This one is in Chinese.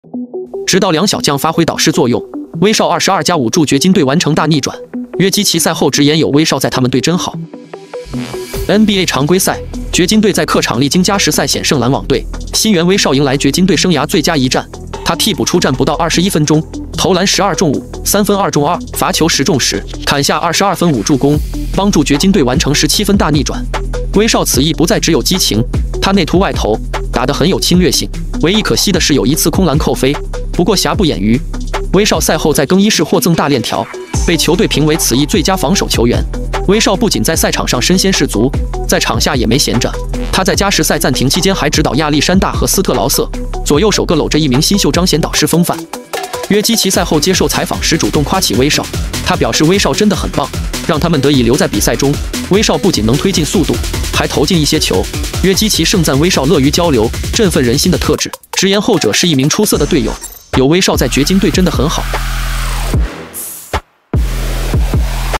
直到两小将发挥导师作用，威少22+5助掘金队完成大逆转。约基奇赛后直言有威少在，他们队真好。NBA 常规赛，掘金队在客场历经加时赛险胜篮网队，新援威少迎来掘金队生涯最佳一战。他替补出战不到21分钟，投篮12中5，三分2中2，罚球10中10，砍下22分5助攻，帮助掘金队完成17分大逆转。威少此役不再只有激情，他内突外投，打得很有侵略性。唯一可惜的是有一次空篮扣飞，不过瑕不掩瑜。威少赛后在更衣室获赠大链条，被球队评为此役最佳防守球员。威少不仅在赛场上身先士卒，在场下也没闲着。他在加时赛暂停期间还指导亚历山大和斯特劳瑟，左右手各搂着一名新秀，彰显导师风范。约基奇赛后接受采访时主动夸起威少，他表示威少真的很棒，让他们得以留在比赛中。威少不仅能推进速度，还投进一些球。约基奇盛赞威少乐于交流、振奋人心的特质，直言后者是一名出色的队友，有威少在掘金队真的很好。